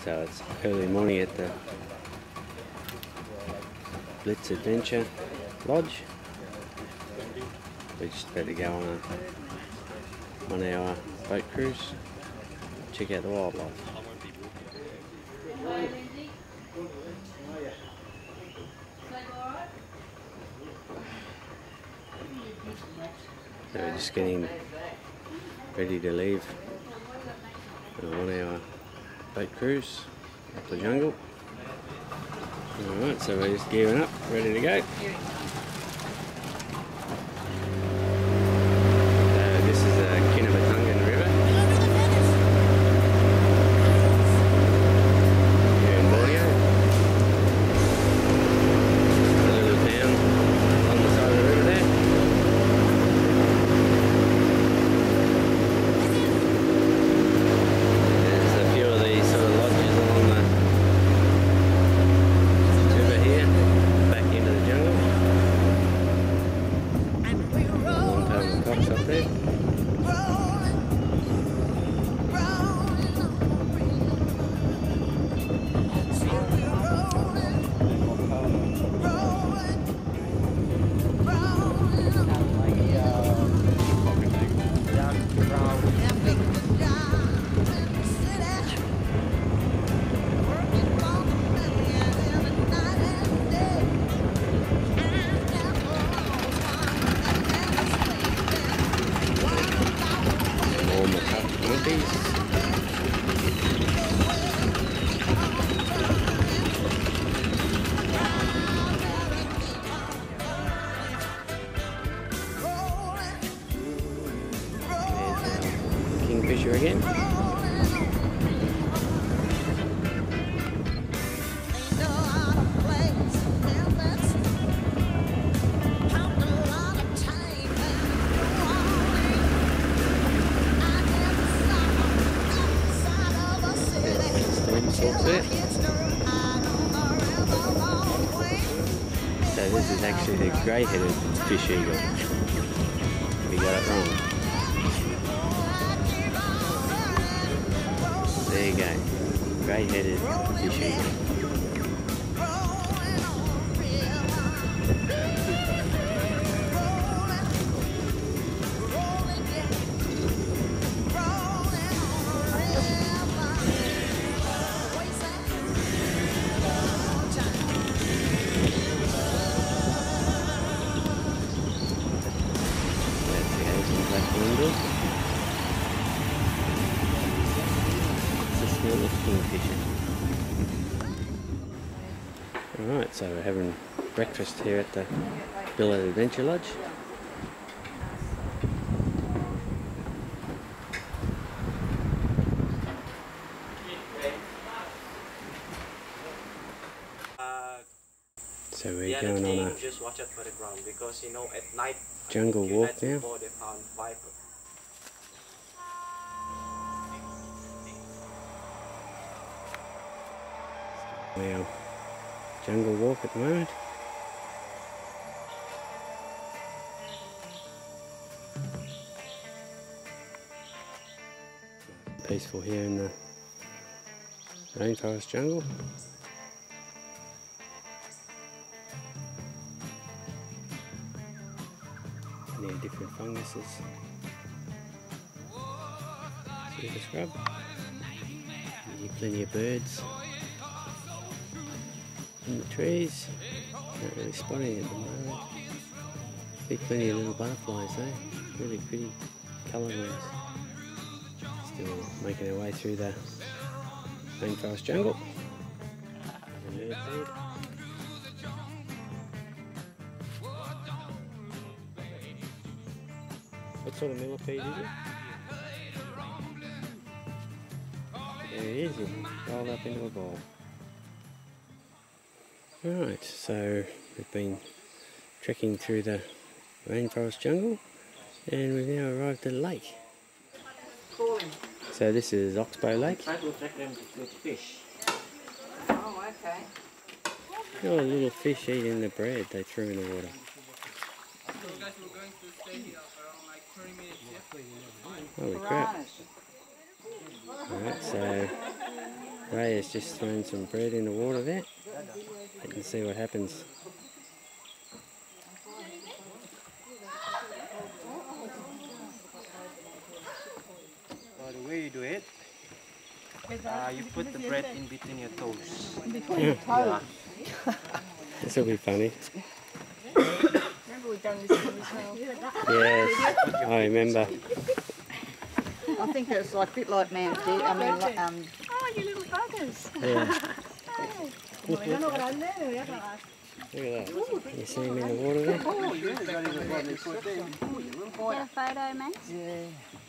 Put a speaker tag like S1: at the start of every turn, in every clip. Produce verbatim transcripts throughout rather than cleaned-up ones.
S1: So it's early morning at the Blitz Adventure Lodge. We're just about to go on a one hour boat cruise, check out the wildlife. So we're just getting ready to leave on a one hour boat cruise up the jungle. Alright, so we're just gearing up, ready to go. So this is a Kinabatangan River here in Borneo. A little town on the side of the river there. There's a few of these sort of lodges along the river here, back into the jungle. Long tail cocks up there. Kingfisher again. So this is actually the grey-headed fish eagle. We got it wrong. There you go, grey-headed fish eagle. Alright, so we're having breakfast here at the Billet Adventure Lodge.
S2: Uh,
S1: so we're
S2: yeah,
S1: going on a
S2: just watch out for the ground because you know at night
S1: jungle walk now.
S2: Before they found viper.
S1: Now, jungle walk at the moment. Peaceful here in the rainforest jungle. There are different funguses through the scrub. And plenty of birds in the trees. Not really spotting at the moment. See plenty of little butterflies though. Really pretty coloured ones. Still making our way through the rainforest jungle. There's a millipede. What sort of millipede is it? There he is, he's rolled up into a ball. Right, so we've been trekking through the rainforest jungle and we've now arrived at a lake. So this is Oxbow Lake.
S2: Try to attract them with fish.
S3: Oh, okay.
S1: Oh, a little fish eating the bread they threw in the water.
S4: So guys, we're going to stay here for around like thirty minutes, yeah?
S1: Holy crap. Alright, so Ray has just thrown some bread in the water there. You can see what happens.
S2: So the way you do it, uh, you put the bread in between your toes.
S3: Between your toes.
S1: This will be funny.
S3: Remember we've done this one as well?
S1: Yes, I remember.
S3: I think it's like a bit like man did. I mean, like, um. Oh, you little buggers.
S1: Yeah. Look at that. You see him in the water there?
S2: Oh, yeah, got it above his foot there.
S5: Get a photo, mate?
S2: Yeah.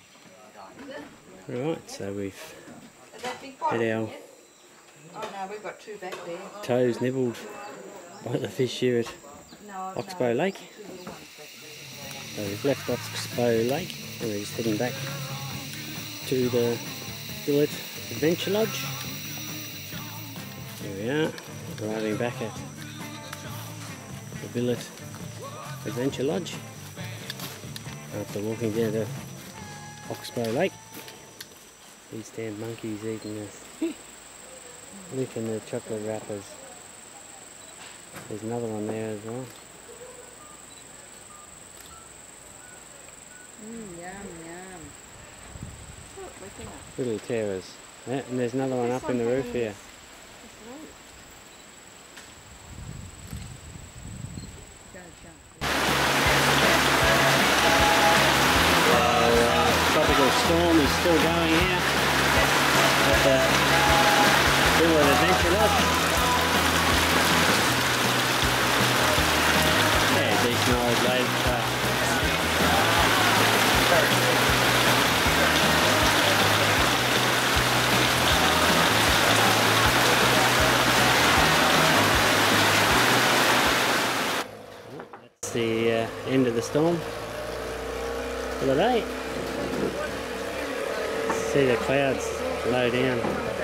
S1: Right, so we've
S3: That big
S1: had our
S3: Oh no, we've got two back there.
S1: toes nibbled by the fish here at
S3: No,
S1: Oxbow Lake. So we've left Oxbow Lake and we're just heading back to the Billet Adventure Lodge. Here we are, arriving back at the Billet Adventure Lodge after walking down to Oxbow Lake. These damn monkeys eating this, licking the chocolate wrappers. There's another one there as well.
S3: Mm, yum, yum. Look, look at that.
S1: Little terrors. Yeah, and there's another one up in the roof here. Tropical storm is still going here at the Billet Adventure Lodge. Yeah, decent old wave truck. That's the uh, end of the storm for the day. See the clouds low down.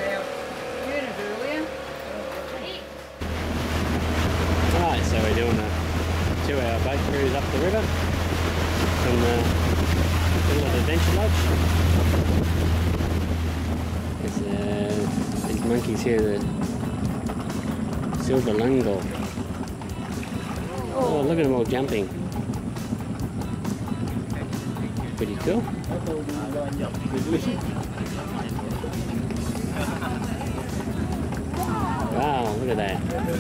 S1: Right, so we're doing a two hour boat cruise up the river from the Billet Adventure Lodge. There's uh, these monkeys here, the silver langur. Oh, look at them all jumping. Pretty cool. Wow, look at that.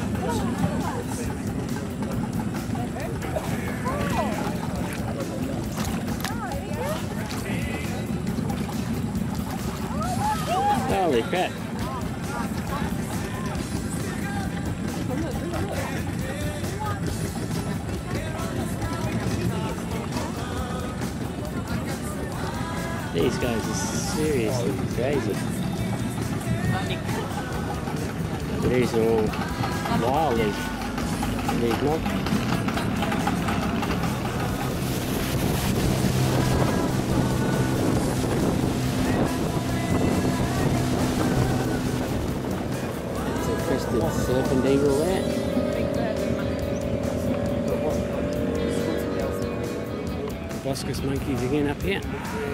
S1: Holy crap. These guys are seriously crazy. These are all wild, these, these not. It's a crested serpent eagle there. Proboscis monkeys again up here.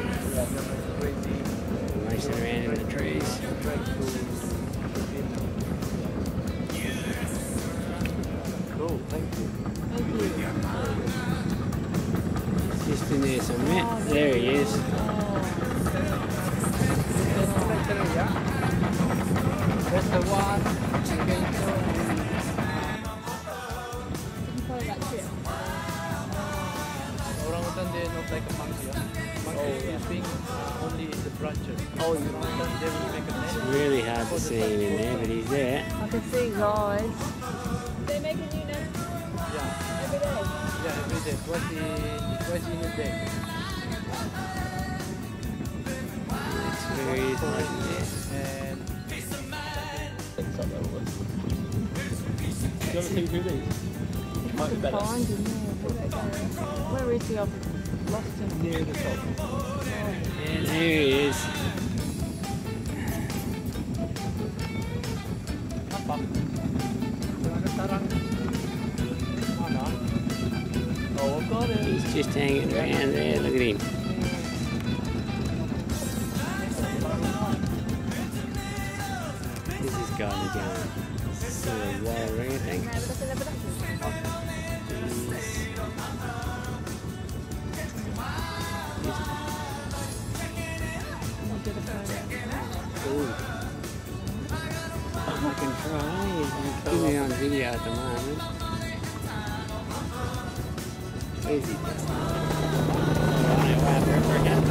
S1: Racing around in the trees.
S2: Cool, thank you.
S1: He's just in there somewhere. There he is.
S4: That's the one. Orangutan, they look like a monkey. Yeah? Monkey oh, yeah. Swing only in the branches. Oh, you know, they will make a nest.
S1: It's really hard to see him in there, but he's there.
S3: I can see his eyes.
S5: They make a new nest
S4: Yeah.
S5: every day.
S4: Yeah, every day. Twice in, twice in a day.
S1: It's very easy.
S4: And
S2: Do you want to see who these? Might be better.
S3: Find him there. Where is he? I've lost him.
S2: Near the top.
S1: And there he is.
S2: Oh, I've got it.
S1: He's just hanging around there. Look at him. guy in the gun. This is a wild orangutan. Ooh. I can try. I'm filming on video at the moment. Easy. Alright, wow, forever again.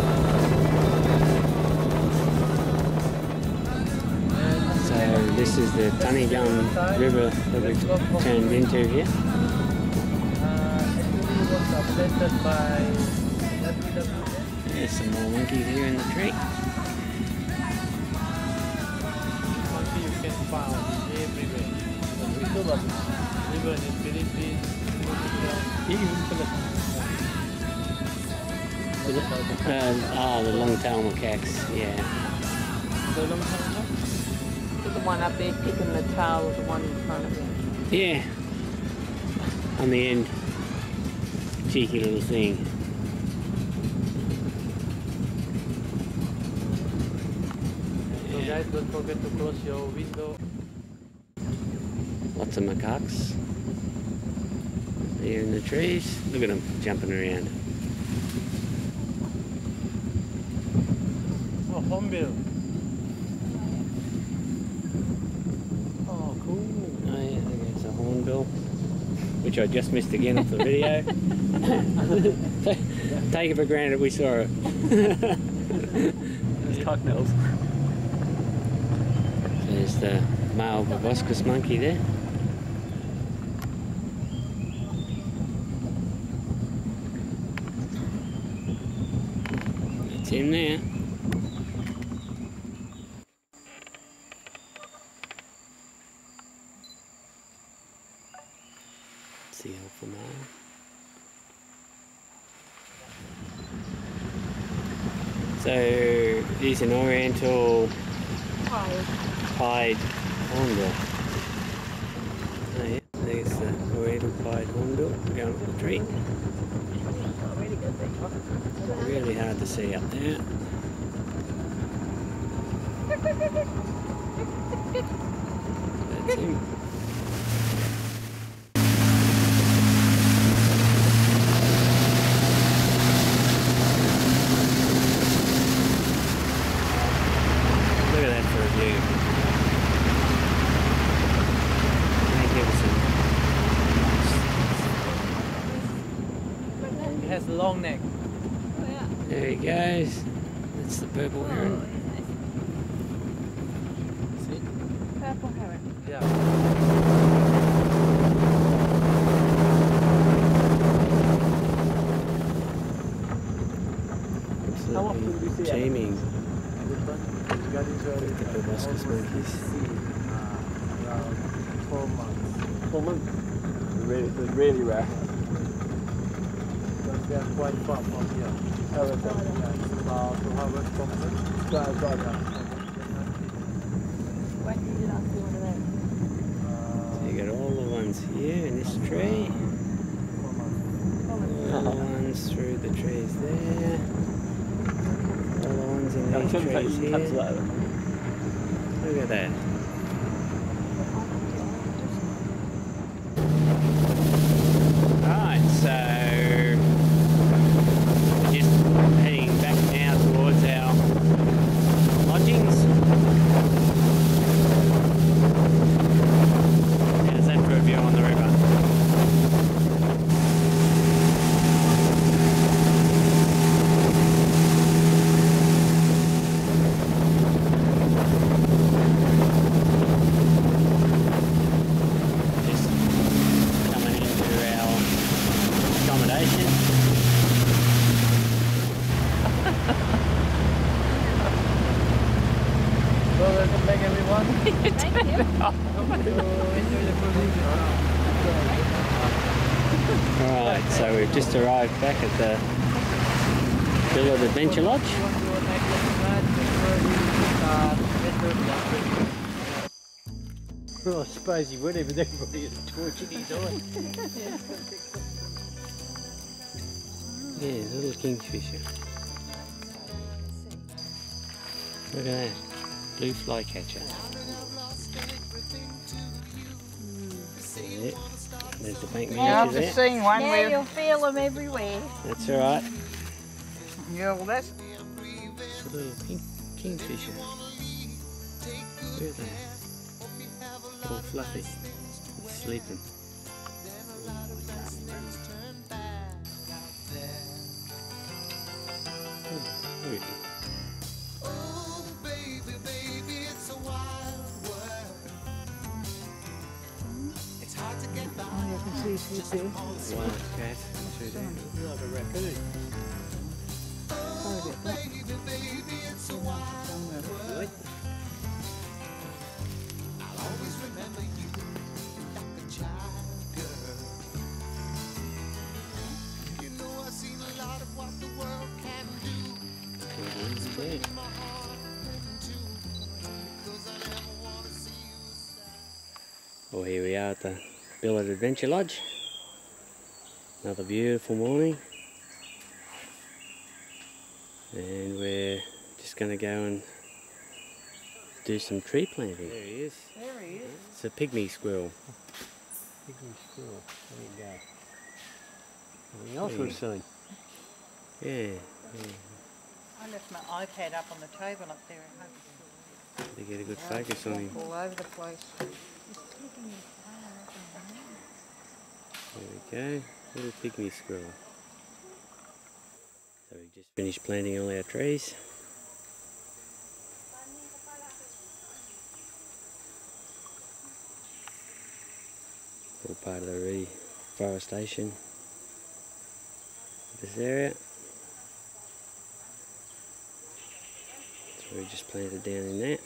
S1: So this is the Kinabatangan River that we've turned into here. There's some more monkeys here in the tree.
S4: Monkey you can find everywhere. Even in Philippines,
S1: Uh, oh, the long-tailed macaques, yeah.
S4: the long time.
S3: The one up there kicking the tail of the one in front of him.
S1: Yeah. On the end. Cheeky little thing.
S4: So guys, don't forget to close your window.
S1: Lots of macaques. Here in the trees. Look at them jumping around.
S4: Oh, hornbill. Oh, cool.
S1: Oh yeah, there's a hornbill. Which I just missed again off the video. Take it for granted we saw it.
S2: It's cocktails.
S1: There's the male Proboscis monkey there. That's him there. It's the alpha male. So he's an oriental pied hornbill. Oh yeah, there's the oriental pied hornbill going up the tree. Really hard to see up there. That's him. Look at that for a view. Magnificent.
S4: It has a long neck.
S1: There he goes. That's the purple heron.
S4: See?
S3: Purple heron.
S4: Yeah. How often do you see it?
S1: Teeming
S4: Got into
S1: with the Proboscis monkeys.
S4: around four months.
S2: Four months. Really, it's really rare.
S4: Because they are quite far from here.
S2: Oh, okay.
S4: Yeah, it's about two hours from here.
S2: Right, right, right.
S3: When did you last see one of them?
S1: So you got all the ones here in this tree. All the ones through the trees there. All the ones in these trees here. Look at that. Right, so just heading back now towards our lodgings. How's that for a view on the river?
S4: So welcome back everyone.
S5: Thank you.
S4: Enjoy the cruise.
S1: Alright, so we've just arrived back at the Villa Adventure Lodge.
S4: Oh, I suppose you would if everybody is torching each other.
S1: Yeah, little kingfisher. Look at that, blue flycatcher. Yeah. There's the bank
S3: Yeah, I've
S1: manager
S3: just
S1: there.
S3: seen one
S5: Now
S3: where...
S5: you'll feel them everywhere.
S1: That's alright.
S3: Yeah, well that's...
S1: It's a little king, kingfisher. Where are they? All fluffy. It's sleeping. Oh, really?
S3: Oh, you can see she's there.
S1: Wild cat. Through there.
S4: Like a raccoon.
S3: Oh, that black.
S1: Really? Yeah. Well, here we are at the Billet Adventure Lodge. Another beautiful morning. And we're just going to go and do some tree planting. There he is.
S3: There he is.
S1: It's a pygmy squirrel.
S4: Pygmy squirrel. There you go. Something else we've seen.
S1: Yeah. yeah.
S3: I left my iPad up on the table up there at home.
S1: To get a good focus on him.
S3: All over the place.
S1: There we go. Little pygmy squirrel. So we just finished planting all our trees. All part of the reforestation of this area. So we just planted down in that.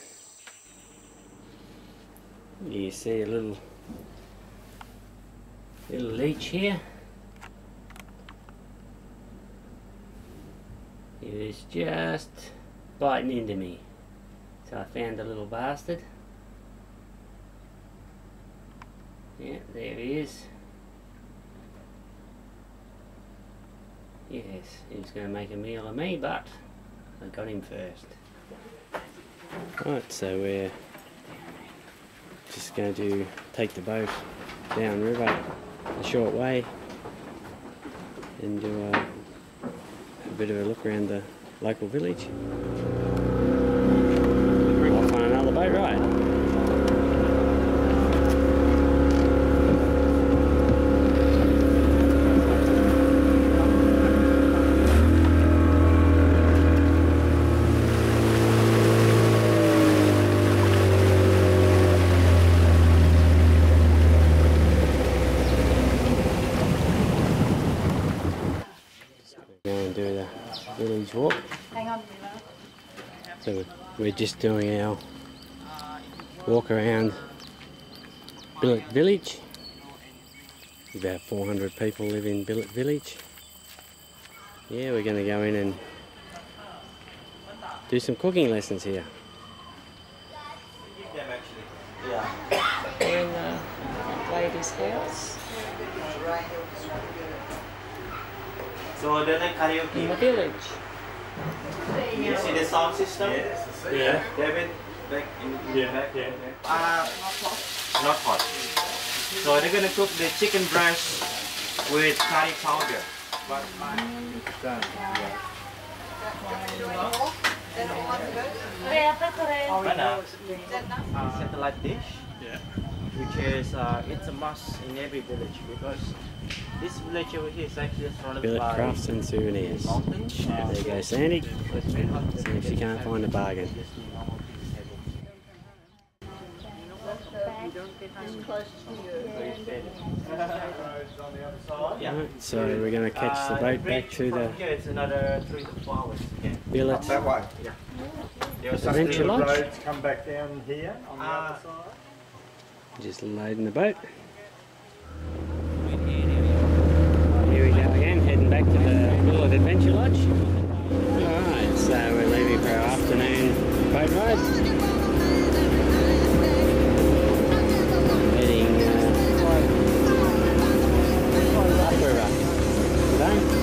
S1: You see a little little leech here. He was just biting into me. So I found the little bastard. Yeah, there he is. Yes, he was going to make a meal of me, but I got him first. Right, so we're just going to take the boat downriver a short way and do a, a bit of a look around the local village. Off on another boat ride. Village walk.
S3: Hang on.
S1: So we're just doing our walk around Billet Village. About four hundred people live in Billet Village. Yeah, we're going to go in and do some cooking lessons here.
S6: We're in the lady's house
S2: So the next karaoke.
S6: in the village.
S2: You see the sound system?
S7: Yes, I see.
S2: Yeah. David, back in the
S7: Yeah,
S2: back.
S7: yeah.
S2: Uh, not hot. So they're gonna cook the chicken breast with curry powder. But uh, satellite dish,
S7: Yeah.
S2: which is uh, it's a must in every village because this village over here is actually surrounded
S1: Billet
S2: by
S1: Crafts and Souvenirs.
S2: mountains.
S1: There you go, Sandy.
S2: So it's very hot.
S1: See if you can't find a bargain.
S2: Yeah.
S1: Right, so we're going to catch the
S2: Uh,
S1: boat
S2: bridge
S1: back to
S2: from
S1: the
S2: here, it's another three to four hours again.
S1: Billet
S7: That way.
S2: There's
S1: Adventure
S7: The
S1: Lodge.
S7: roads come back down here on the
S2: Uh,
S7: other side.
S1: Just loading the boat. Here we go again, heading back to the Billet Adventure Lodge. Alright, so we're leaving for our afternoon boat ride. Heading uh, upriver today.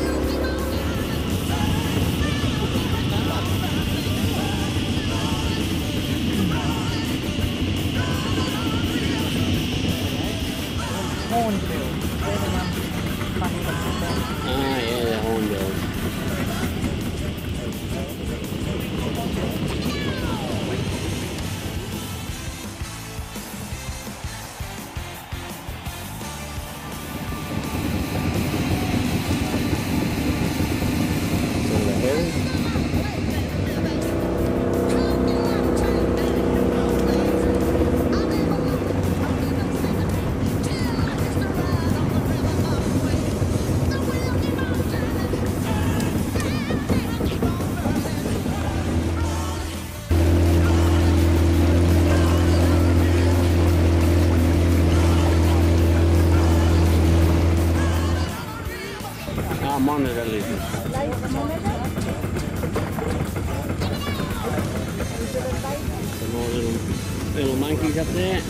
S1: Little monkeys up there.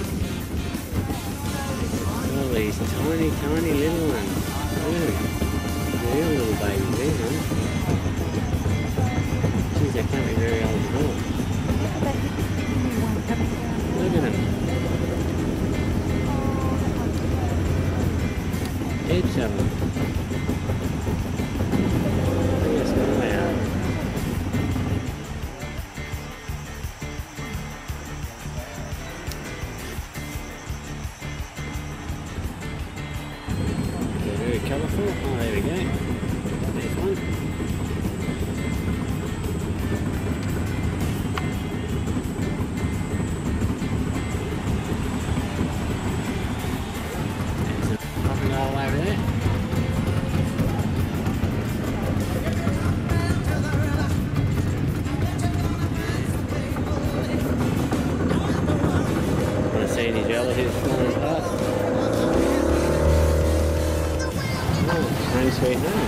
S1: All these tiny, tiny little ones. Ooh. Real little babies there, huh? Geez, they can't be very old at all. Look at them. Heaps of them. Look how small they are. They're very colourful. Oh, there we go. There's one. Crocodile over there. Want to see these relatives flying past? Oh, home sweet home.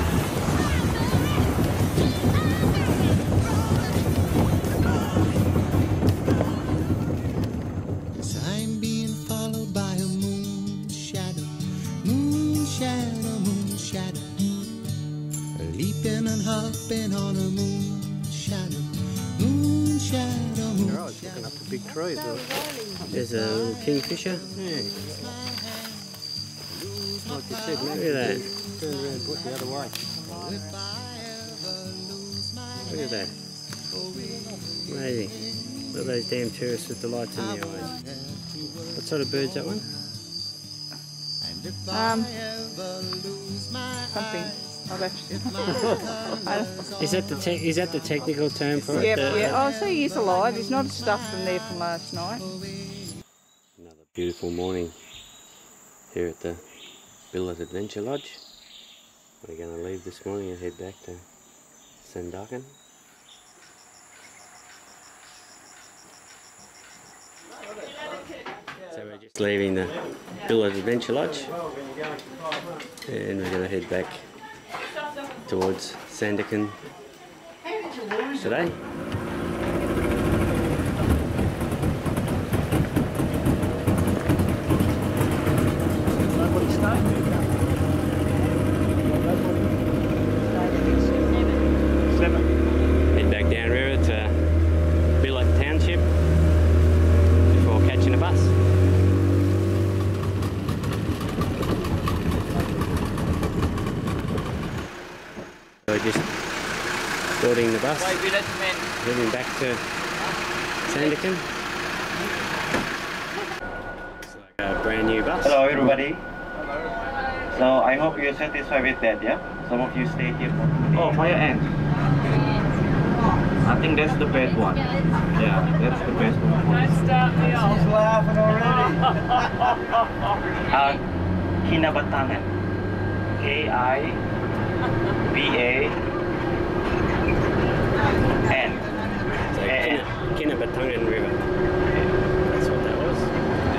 S8: I'm being followed by a moon shadow, moon shadow, moon shadow, leaping and hopping on a moon shadow, moon shadow, moon
S4: Oh, it's looking up a big tree. Though.
S1: There's a little kingfisher.
S4: Yeah. Like you said,
S1: Look
S4: maybe
S1: at that.
S4: turn around and put the other way.
S1: Look at that. Amazing. Look at those damn tourists with the lights in their eyes. What sort of bird's that one?
S3: Um, something. I'll have to-
S1: Is that the te is that the technical term for
S3: Yep,
S1: it? The-
S3: yeah. Oh, so he is alive. He's not stuffed from there from last night.
S1: Another beautiful morning here at the Billet Adventure Lodge. We're going to leave this morning and head back to Sandakan. So we're just leaving the Billet Adventure Lodge and we're going to head back towards Sandakan today. Head back downriver to Billet Township before catching a bus. So we're just boarding the bus, heading back to Sandakan. It's like a brand new bus.
S2: Hello everybody. So I hope you're satisfied with that, yeah? Some of you stay here for Oh, fire ant. I think that's the best one. Yeah, that's the best one.
S7: He's laughing already.
S2: Uh, Kinabatangan. K I B A N.
S1: So
S2: A N.
S1: Kina- Kinabatangan River. That's what that was.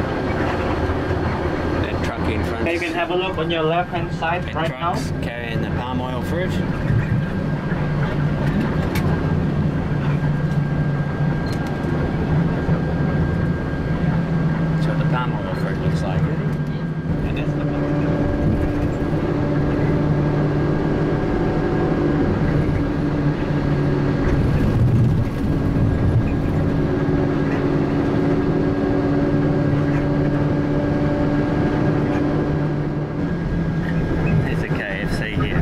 S1: That truck in front.
S2: So you can have a look on your left hand side
S1: that
S2: right now.
S1: truck's carrying the palm oil fruit. That's what the palm oil fruit looks like.
S2: And that's the
S1: There's a K F C here.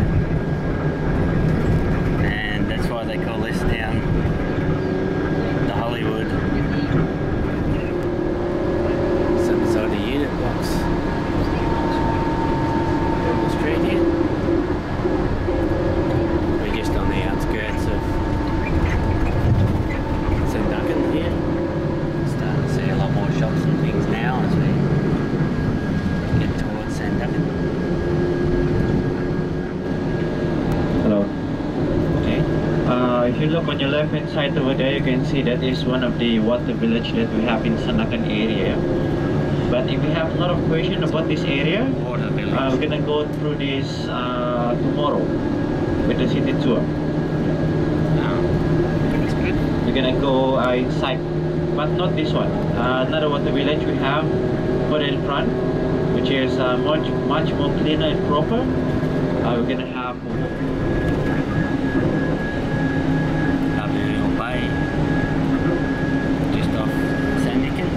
S1: And that's why they call this town the Hollywood. Some sort of unit box. On the street here. We're just on the outskirts of Sandakan here. Starting to see a lot more shops and things now as we get towards Sandakan.
S2: Hello. Okay. Uh, if you look on your left hand side over there, you can see that is one of the water village that we have in Sandakan area. But if you have a lot of questions about this area,
S1: Water village.
S2: uh, we're gonna go through this uh, tomorrow with the city tour.
S1: No. That's good.
S2: We're gonna go uh, inside, but not this one. Uh, another water village we have further in front, which is uh, much much more cleaner and proper. Uh, we're gonna have
S1: Lovely little bay just off Sandakan.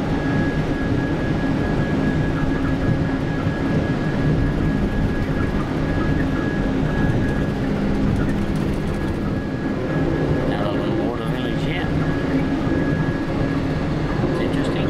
S1: Another little water village here. It's interesting.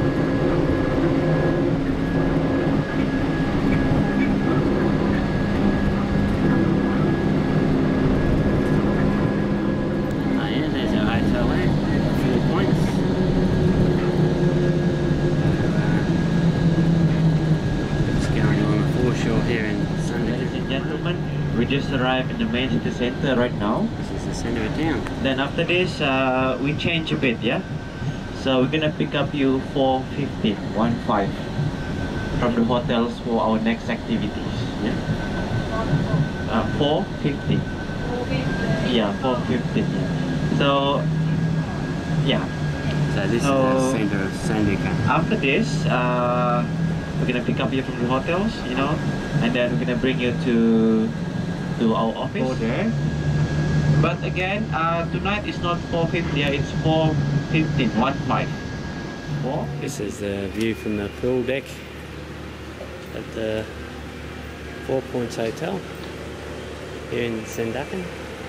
S2: We just arrived in the main city center right now.
S1: This is the center of town.
S2: Then after this, uh, we change a bit, yeah? So we're gonna pick up you four fifty, one five, from the hotels for our next activities, yeah? Uh, four fifty. Yeah, four fifty. So, yeah.
S1: So this
S2: So,
S1: is the center of Sandakan.
S2: After this, uh, we're gonna pick up you from the hotels, you know, and then we're gonna bring you to to our office there. But again, uh, tonight is not four fifty, it's four fifteen, one five. Four?
S1: This is the view from the pool deck at the Four Points Hotel here in Sandakan.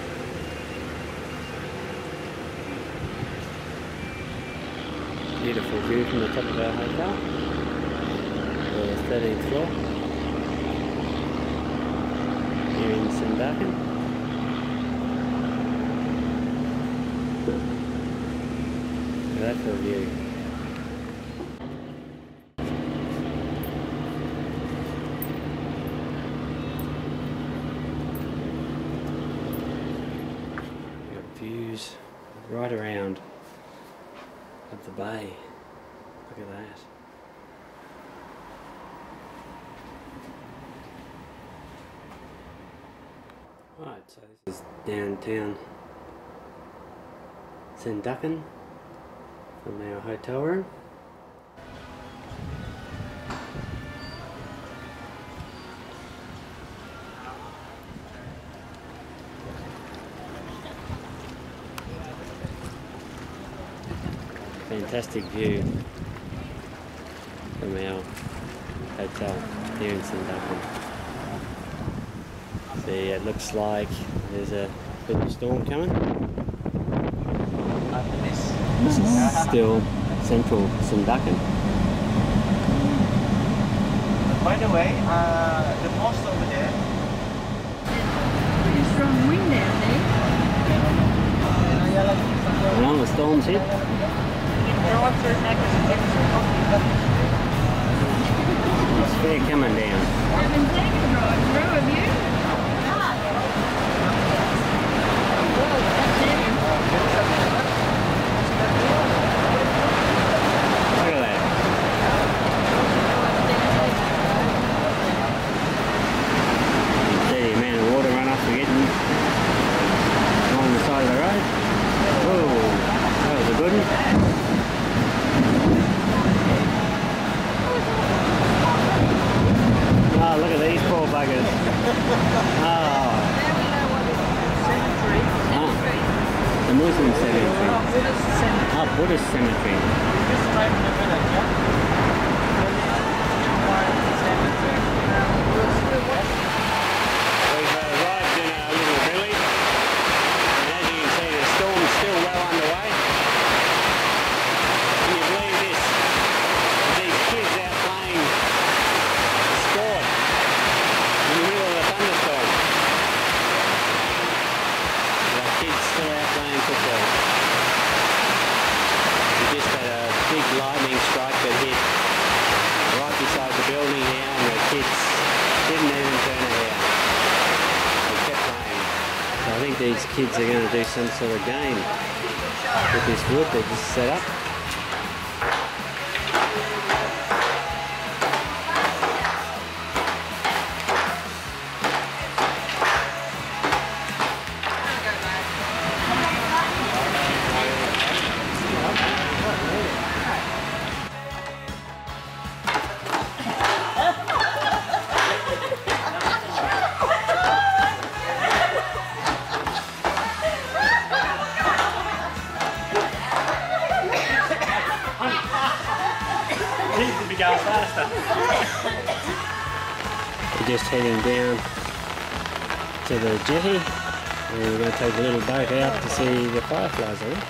S1: Beautiful view from the top of our hotel, the thirteenth floor here in Sandakan. Look at that for a view. We've got views right around of the bay. Look at that. Right, so this is downtown Sandakan from our hotel room. Fantastic view from our hotel here in Sandakan. See, it looks like there's a bit of a storm coming. This is still central Sandakan.
S2: By the way, uh, the mosque over there.
S5: Pretty strong wind down there.
S1: Well, the storm's hit. It's fair coming down.
S5: I haven't taken a ride through, have you?
S1: Look at that. You can see the amount of water runoff we're getting along the side of the road. Whoa, that was a good one. Oh, look at these poor buggers. Oh. Ah, the Muslim cemetery. Oh, Buddhist cemetery. We've arrived in our little village, and as you can see, the storm's still well underway. Can you believe this? These kids out playing sport in the middle of a thunderstorm. The kids still out playing football. We just had a big lightning strike that hit right beside the building here, and the kids didn't even turn a hair. They kept playing. So I think these kids are going to do some sort of game with this wood they just set up.
S2: go faster.
S1: We're just heading down to the jetty and we're going to take a little boat out to see the fireflies, I think.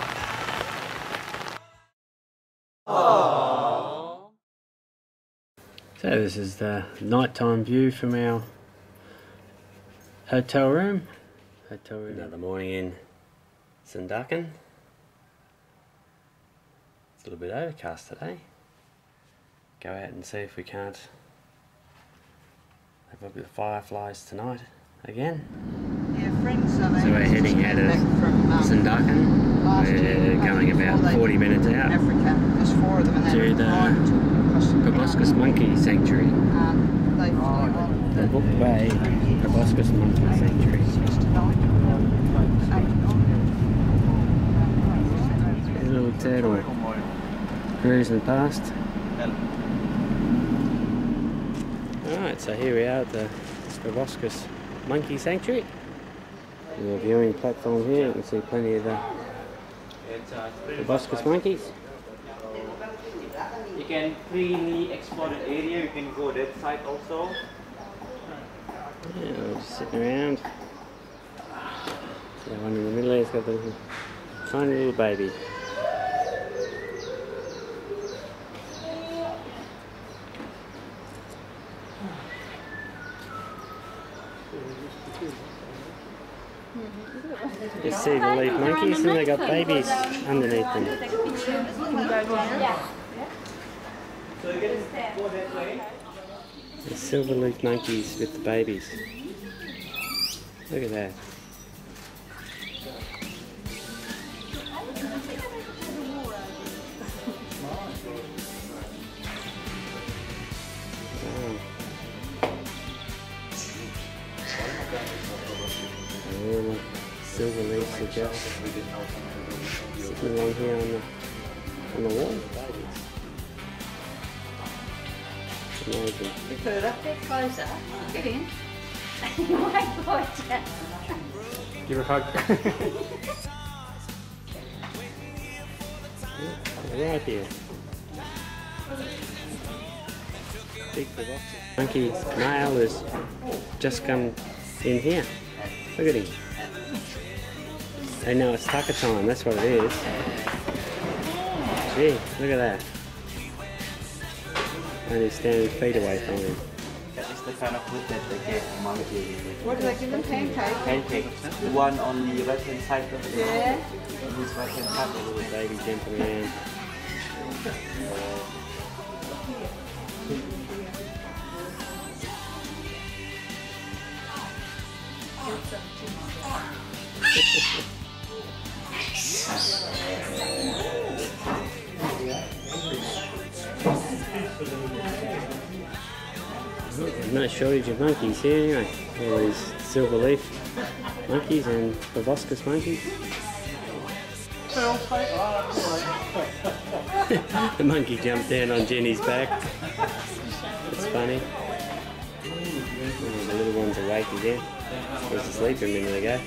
S1: So this is the nighttime view from our hotel room. Hotel room. Another morning in Sandakan. It's a little bit overcast today. Go out and see if we can't have a bit of fireflies tonight again.
S3: Yeah, friends of ours
S1: So we're heading out of
S3: back from, um,
S1: Sandakan.
S3: last year,
S1: We're going
S3: before
S1: about
S3: they
S1: forty
S3: did
S1: minutes out
S3: Africa. There's four of them and they
S1: to
S3: were
S1: the
S3: flying to across the
S1: Proboscis Monkey Sanctuary.
S3: Um, they flew on
S1: The Book Bay Proboscis Monkey Sanctuary.
S3: six to nine, eight to nine.
S1: A little turtle cruising past. Alright, so here we are at the Proboscis Monkey Sanctuary. The viewing platform here, you can see plenty of the Proboscis monkeys.
S2: You can freely explore the area. You can go that side also.
S1: Yeah, we're just sitting around. The one in the middle there's got the little, tiny little baby. You see the leaf monkeys and they got babies underneath them. The silver leaf monkeys with the babies. Look at that. Wow. All the silver leaves are just sitting along here on the, on the wall. Amazing.
S3: Further.
S5: Get closer. Get in. You might bite you.
S1: Give her a hug. Yeah, right here. Big Proboscis. Monkey male has just come in here. Look at him. They know it's tucker time, that's what it is. Gee, look at that. And he's standing feet away from him.
S2: That is the kind of food that they give monkey.
S3: What do they give them? Pancake?
S2: Pancakes. The one on the right hand side of the
S3: Yeah.
S2: this right hand side.
S1: Little baby jumping around. There's no shortage of monkeys here anyway. All these silver leaf monkeys and proboscis monkeys. The monkey jumped down on Jenny's back. It's funny. Oh, the little one's awake again. He was asleep a minute ago.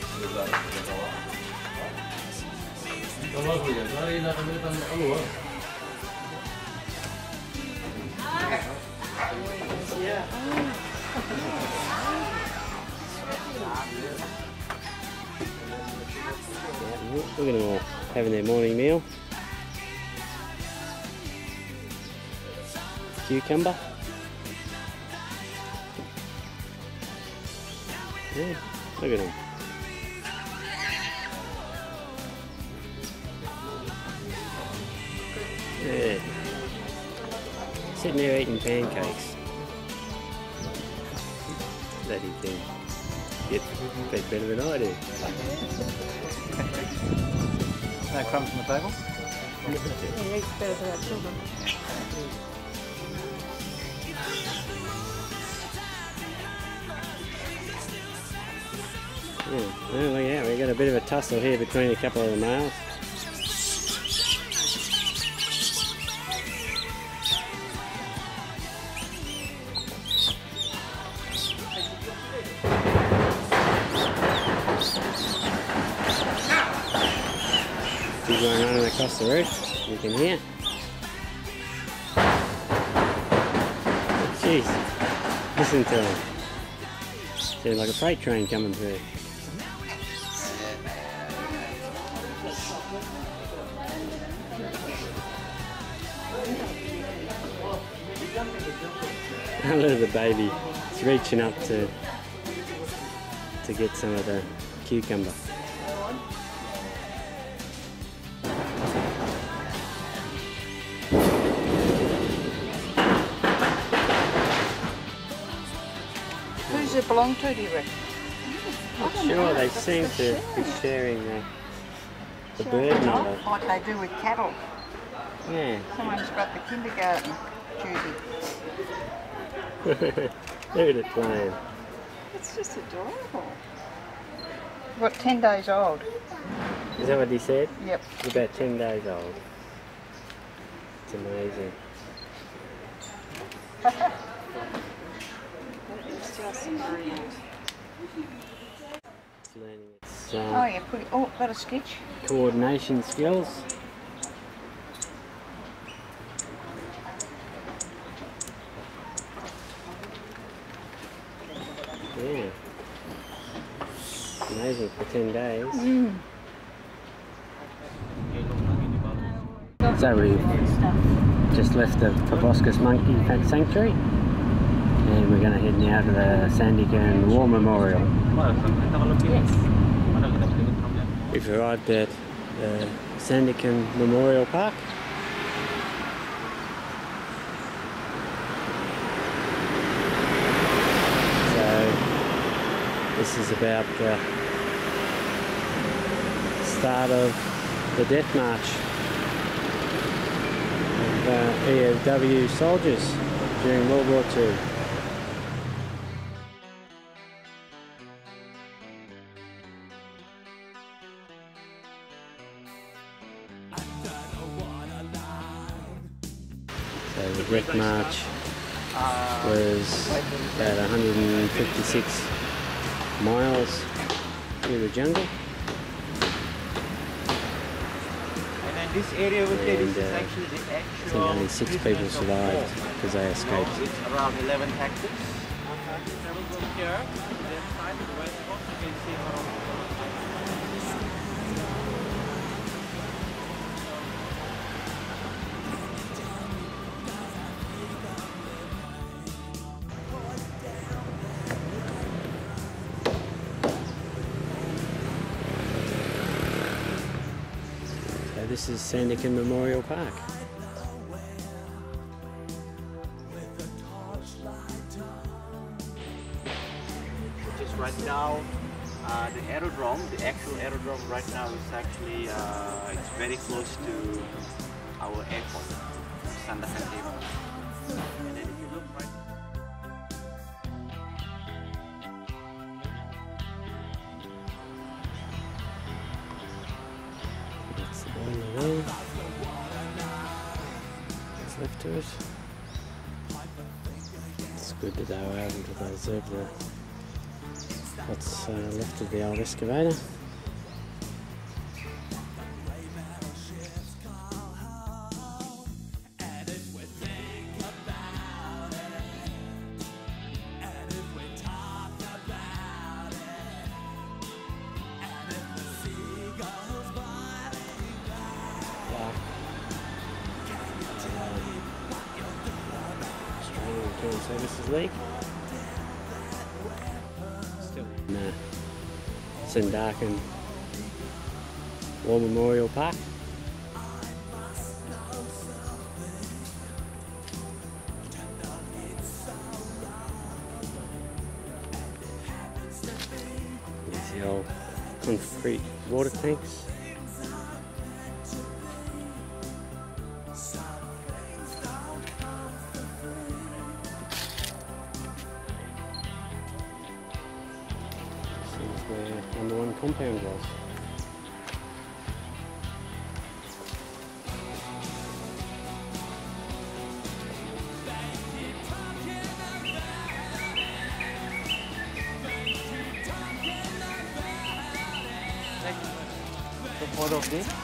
S1: Look at them all having their morning meal. Cucumber. Yeah, look at them. Yeah. Sitting there eating pancakes. Bloody thing. Get fed better than I do.
S2: No crumbs on the table?
S3: Yeah, it's better for our children.
S1: Yeah, well, look out, we've got a bit of a tussle here between a couple of the males. Big one running across the roof, you can hear. Jeez, listen to them. Seems like a freight train coming through. Look at the baby. It's reaching up to to get some of the cucumber.
S3: Who's it belong to, do you reckon?
S1: Not sure, they seem to be sharing the, the bird mother.
S3: Like they do with cattle.
S1: Yeah.
S3: Someone's got the kindergarten duty.
S1: Look at it playing.
S6: It's just adorable.
S3: What, ten days old?
S1: Is that what he said?
S3: Yep.
S1: It's about ten days old. It's amazing.
S6: It's just amazing.
S1: It's learning its
S3: Oh,
S1: uh,
S3: yeah, put it, oh, got a sketch.
S1: coordination skills. Yeah. Amazing for ten days.
S3: Mm.
S1: So we've just left the Proboscis Monkey Sanctuary and we're going to head now to the Sandakan War Memorial. We've arrived at the Sandakan Memorial Park. So this is about the start of the death march of uh, E O W soldiers during World War Two. So the death march was about one hundred fifty-six miles through the jungle.
S2: And then this area over there, this
S1: And,
S2: is
S1: uh,
S2: actually the
S1: I
S2: actual.
S1: think only six people
S2: prisoners of
S1: survived
S2: war.
S1: because they escaped.
S2: So it's around eleven hectares.
S4: Travel from here to the side of the west coast, you can see how
S1: So this is Sandakan Memorial Park.
S2: Just right now, uh, the aerodrome, the actual aerodrome right now is actually uh, it's very close to our airport, Sandakan River. And then if you look right.
S1: That's the one there. What's left to it? It's good that they were able to preserve the what's uh, left of the old excavator. Australian Services League. Still in uh, Sandakan War Memorial Park. There's the old concrete water tanks. Where number one compound was.
S4: the photo of this.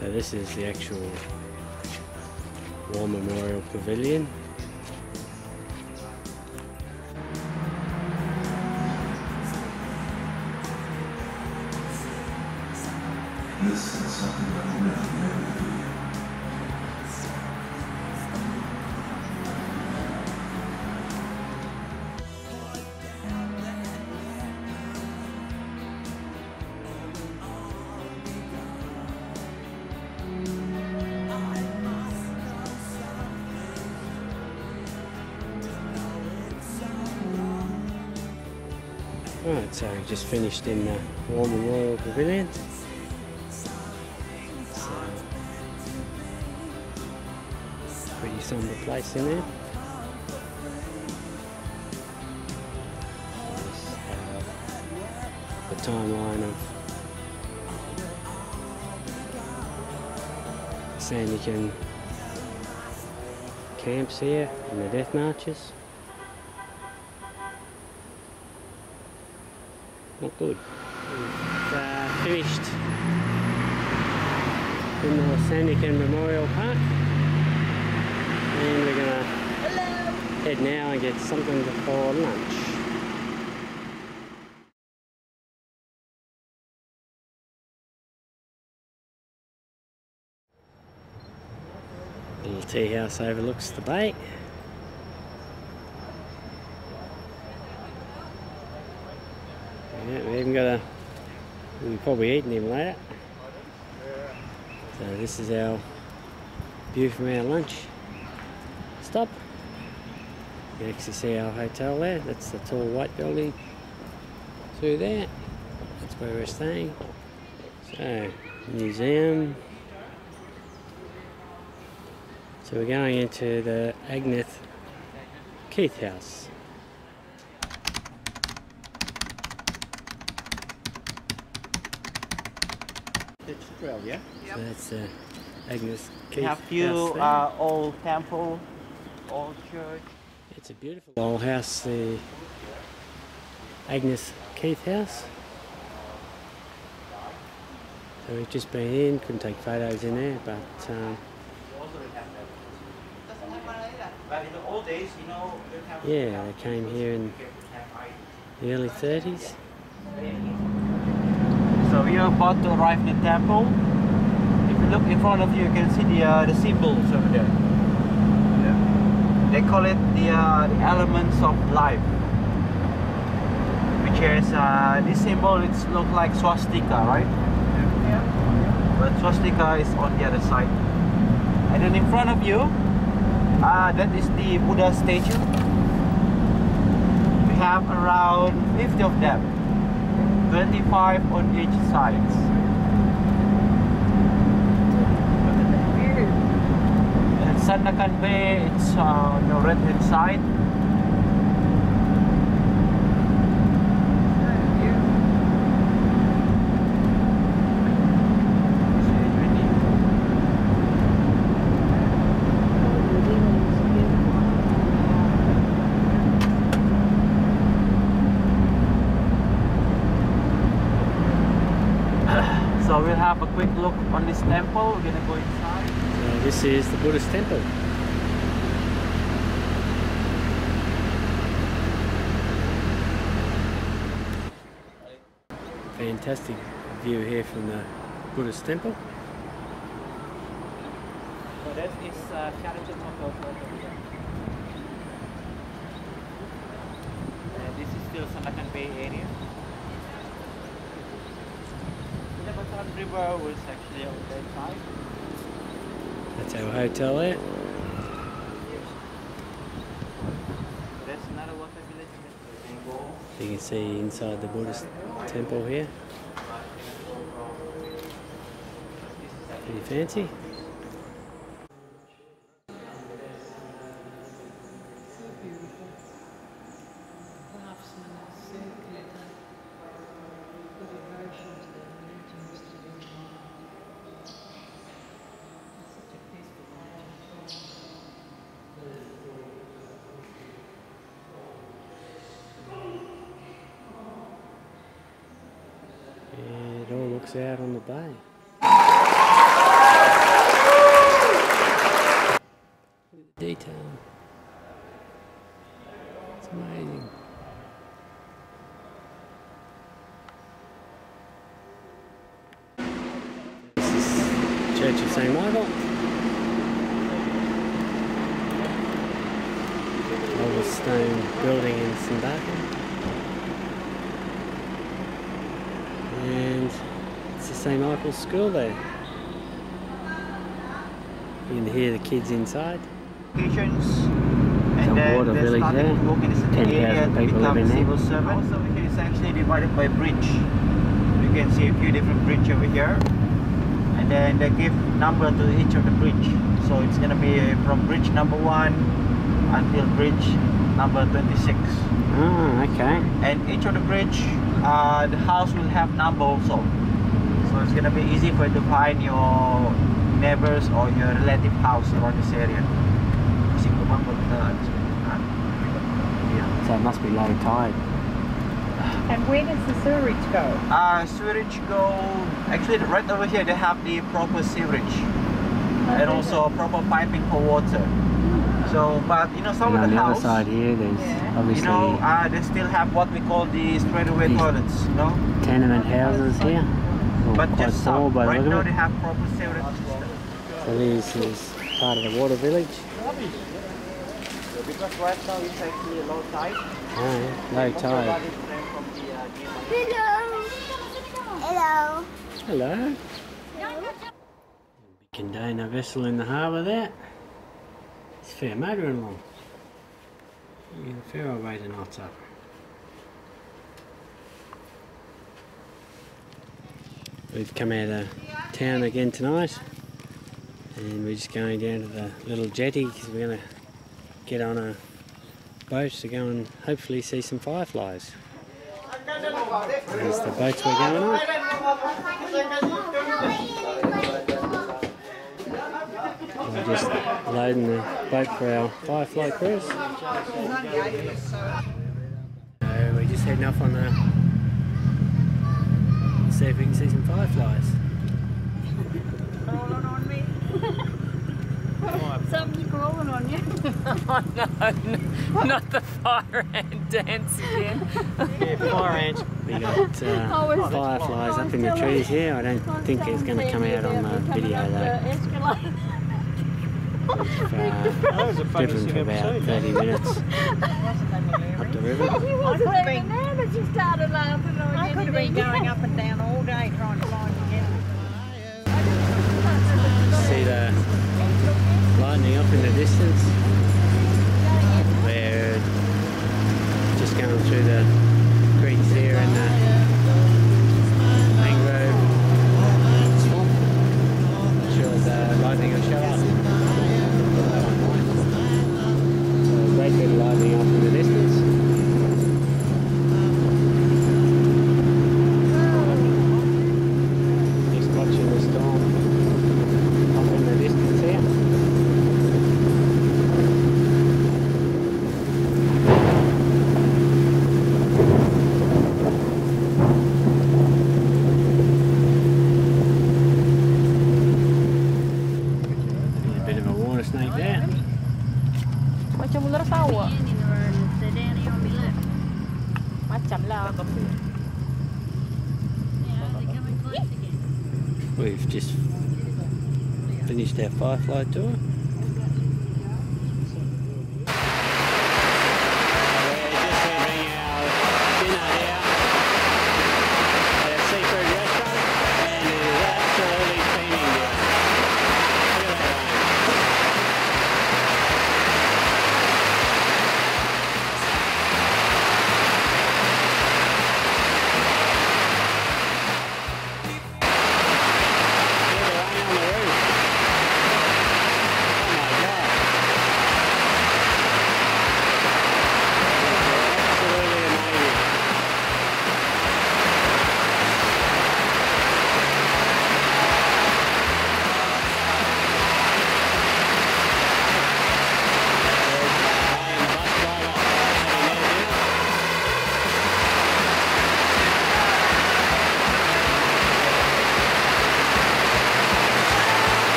S1: So this is the actual War Memorial Pavilion.
S9: This is Sandakan River.
S1: Right, so we just finished in the War Memorial Pavilion. So, pretty somber place in there. There's, uh, the timeline of Sandakan camps here and the death marches. Not good. We've uh, finished in the Sandakan Memorial Park, and we're gonna head now and get something for lunch. Little tea house overlooks the bay. Yeah, we even got a, we'll probably eating him later. So this is our view from our lunch stop. You can actually see our hotel there. That's the tall white building through there. That's where we're staying. So, museum. So we're going into the Agnes Keith House.
S2: It's twelve, yeah?
S1: So that's the Agnes Keith
S2: We have few
S1: House there.
S2: uh, old temple, old church.
S1: It's a beautiful old house, the Agnes Keith House. So we've just been in, couldn't take photos in there, but um,
S2: But in the old days, you know, they have
S1: yeah, they came here in the early thirties.
S2: So we are about to arrive in the temple. If you look in front of you, you can see the uh, the symbols over there. Yeah. They call it the uh, the elements of life, which is uh, this symbol. It's look like swastika, right? Yeah. But swastika is on the other side. And then in front of you, uh, that is the Buddha statue. We have around fifty of them. twenty-five on each side. And Sandakan Bay, it's uh, on the right hand side. So we'll have a quick look on this temple. We're gonna go inside.
S1: So this is the Buddhist temple. Fantastic view here from the Buddhist temple.
S2: So that is uh, Charity Temple over here. And this is still Sandakan Bay area. Kinabatangan River was actually on that side.
S1: That's our hotel there.
S2: That's another water village.
S1: You can see inside the Buddhist temple here. Pretty fancy. It all looks out on the bay. detail. It's amazing. This is Church of Saint Michael. Oldest stone building in Sandakan. And it's the Saint Michael's School there. You can hear the kids inside.
S2: And then
S1: water
S2: they're
S1: village
S2: starting
S1: there.
S2: to work in the city area to
S1: people
S2: become
S1: living there.
S2: civil servants. Also, it's actually divided by bridge. You can see a few different bridges over here. And then they give number to each of the bridge. So it's gonna be from bridge number one until bridge number twenty-six.
S1: Oh, okay.
S2: And each of the bridge, uh, the house will have number also. So it's gonna be easy for you to find your neighbors or your relative house around this area.
S1: So it must be low tide.
S6: And where does the sewerage go?
S2: Uh, sewerage go, actually right over here they have the proper sewerage. And also proper piping for water. So, but you know, some
S1: And
S2: of
S1: on
S2: the
S1: the
S2: house,
S1: other side here, there's
S6: Yeah.
S1: obviously
S2: you know, uh, they still have what we call the straightaway
S1: These-
S2: toilets, you know?
S1: tenement houses here. Well,
S2: But
S1: quite
S2: just
S1: small
S2: some.
S1: by the
S2: Right
S1: look
S2: now
S1: of
S2: they
S1: it.
S2: have proper sewerage system.
S1: So this is part of the water village.
S2: So because right now it's actually low tide.
S1: Oh, yeah. Low tide.
S5: Hello. Hello.
S1: Hello. Big container vessel in the harbour there. It's a fair motoring along. Yeah, a fair old way to knots up. We've come out of town again tonight and we're just going down to the little jetty because we're going to get on a boat to go and hopefully see some fireflies. There's the boats we're going on. We're just loading the boat for our firefly cruise. So we're just heading off on the... see if we can see some fireflies.
S6: Crawling on me? Something's crawling on you.
S4: Oh no, not the fire ant dance again.
S1: Yeah, fire ants. We got uh, fireflies up in the trees here. I don't think it's going to come out on the video though. Uh, driven for about thirty minutes up the river.
S6: I could have been there, but you started laughing. I could have been going up and down all day trying to find you again.
S1: See the lightning up in the distance. We're just going through the creeks here and the mangrove swamp. Not sure if the lightning will show up. So great bit of lightning up in the distance. Just watching the storm up in the distance here. There's a bit of a water snake there.
S6: Macam ular sawah. Macam lah.
S1: We've just finished our firefly tour. We're just having our dinner here at a seafood restaurant and it is absolutely steaming here. Look at that rain. Yeah, the rain on the roof.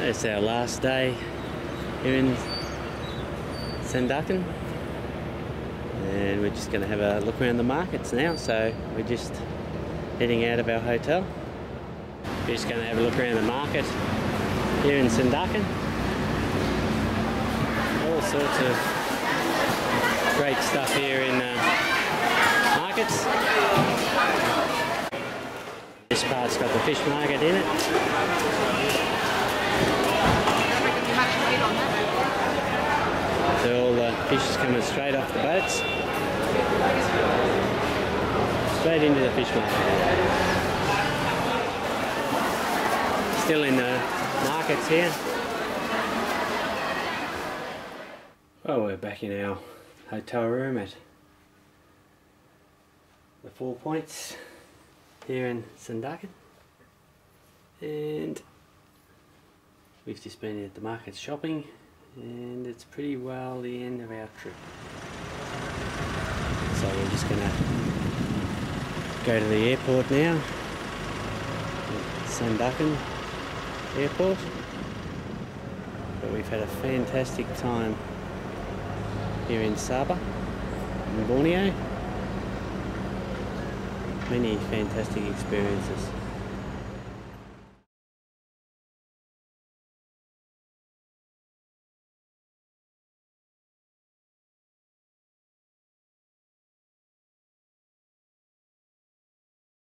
S1: It's our last day here in Sandakan, and we're just going to have a look around the markets now. So we're just heading out of our hotel. We're just going to have a look around the market here in Sandakan. All sorts of great stuff here in the markets. This part's got the fish market in it. So all the fish is coming straight off the boats, straight into the fish market. Still in the markets here. Well, we're back in our hotel room at the Four Points here in Sandakan, and we've just been at the market shopping, and it's pretty well the end of our trip. So we're just gonna go to the airport now, Sandakan Airport. But we've had a fantastic time here in Sabah, in Borneo. Many fantastic experiences.